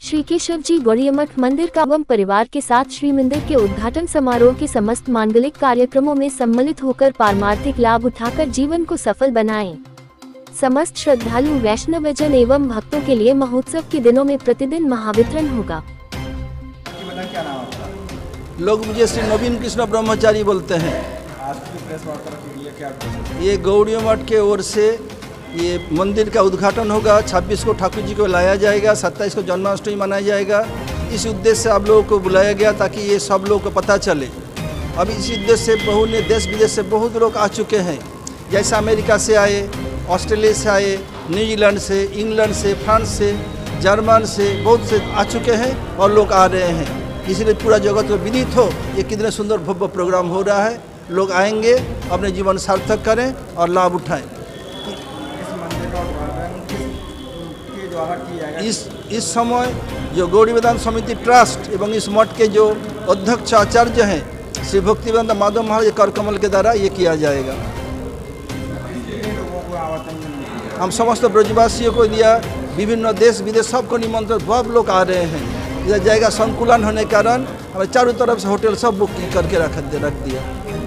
श्री केशव जी गौड़िया मंदिर का एवं परिवार के साथ श्री मंदिर के उद्घाटन समारोह के समस्त मांगलिक कार्यक्रमों में सम्मिलित होकर पारमार्थिक लाभ उठाकर जीवन को सफल बनाएं। समस्त श्रद्धालु वैष्णवजन एवं भक्तों के लिए महोत्सव के दिनों में प्रतिदिन महावितरण होगा। क्या नाम आपका? लोग मुझे श्री नवीन कृष्ण ब्रह्मचारी बोलते हैं। आज की प्रेस वार्ता के लिए क्या? ये गौड़िया मठ के ओर से ये मंदिर का उद्घाटन होगा। 26 को ठाकुर जी को लाया जाएगा, 27 को जन्माष्टमी मनाया जाएगा। इस उद्देश्य से आप लोगों को बुलाया गया ताकि ये सब लोगों को पता चले। अब इस उद्देश्य से देश विदेश से बहुत लोग आ चुके हैं, जैसे अमेरिका से आए, ऑस्ट्रेलिया से आए, न्यूजीलैंड से, इंग्लैंड से, फ्रांस से, जर्मन से, बहुत से आ चुके हैं और लोग आ रहे हैं। इसलिए पूरा जगत को विदित हो ये कितने सुंदर भव्य प्रोग्राम हो रहा है। लोग आएंगे, अपने जीवन सार्थक करें और लाभ उठाएं। इस समय जो गौड़ी वेदांत समिति ट्रस्ट एवं इस मठ के जो अध्यक्ष आचार्य हैं श्री भक्तिवेदांत माधव महाराज करकमल के द्वारा ये किया जाएगा। हम समस्त ब्रजवासियों को दिया, विभिन्न देश विदेश सबको निमंत्रण, बहुत लोग आ रहे हैं। इधर जाएगा संकुलन होने के कारण हमें चारों तरफ से होटल सब बुकिंग करके रख दिया।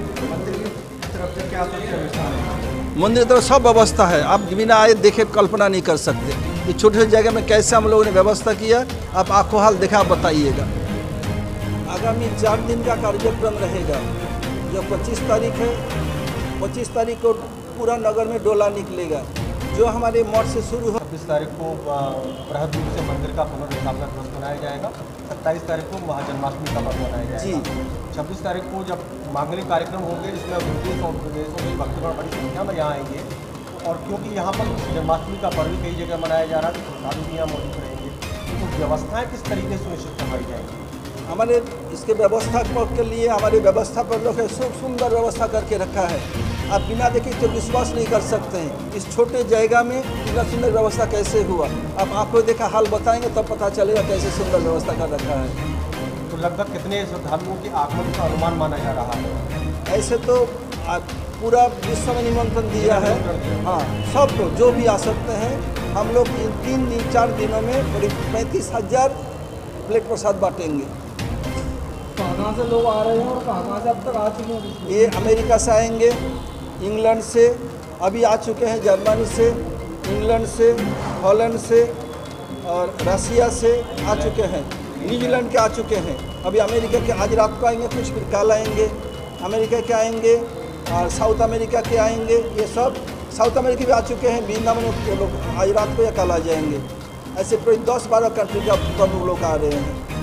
मंदिर की तरफ सब व्यवस्था है, आप बिना आए देखे कल्पना नहीं कर सकते। ये छोटे छोटे जगह में कैसे हम लोगों ने व्यवस्था किया, आप आंखों हाल देखा बताइएगा। आगामी 4 दिन का कार्यक्रम रहेगा। जो 25 तारीख है, 25 तारीख को पूरा नगर में डोला निकलेगा जो हमारे मठ से शुरू हो। 26 तारीख को बृहद रूप से मंदिर का पुनर्स्थापना दिवस मनाया जाएगा। 27 तारीख को महाजन्माष्टमी का पर्व मनाया जाएगा जी। 26 तारीख को जब मांगलिक कार्यक्रम होंगे, इसमें विदेश और प्रदेशों के भक्तगण बड़ी संख्या में यहाँ आएंगे, और क्योंकि यहाँ पर जन्माष्टमी का पर्व कई जगह मनाया जा रहा है, तो साधु भी यहाँ मौजूद रहेंगे। तो व्यवस्थाएँ किस तरीके से सुनिश्चित करवाई जाएंगी? हमारे इसके व्यवस्था के लिए हमारे व्यवस्था पर लोग सुंदर व्यवस्था करके रखा है। आप बिना देखे तो विश्वास नहीं कर सकते हैं इस छोटे जगह में इतना सुंदर व्यवस्था कैसे हुआ। आप आंखों देखा हाल बताएंगे तब पता चलेगा कैसे सुंदर व्यवस्था कर रखा है। तो लगभग कितने श्रद्धालुओं के आगमन का अनुमान माना जा रहा है? ऐसे तो पूरा विश्व में निमंत्रण दिया है। हाँ, सब लोग जो भी आ सकते हैं। हम लोग इन 3 दिन 4 दिनों में करीब 35,000 प्लेट प्रसाद बांटेंगे। कहाँ से लोग आ रहे हैं और कहाँ से अब तक आ चुके हैं? ये अमेरिका से आएंगे, इंग्लैंड से अभी आ चुके हैं, जर्मनी से, इंग्लैंड से, हॉलैंड से और रसिया से आ चुके हैं, न्यूजीलैंड के आ चुके हैं। अभी अमेरिका के आज रात को आएंगे, कुछ फिर कल आएंगे, अमेरिका के आएंगे और साउथ अमेरिका के आएंगे। ये सब साउथ अमेरिका भी आ चुके हैं, वृंदावन के लोग आज रात को या कल आ जाएंगे। ऐसे कोई 10-12 कंट्री का प्रमुख लोग आ रहे हैं।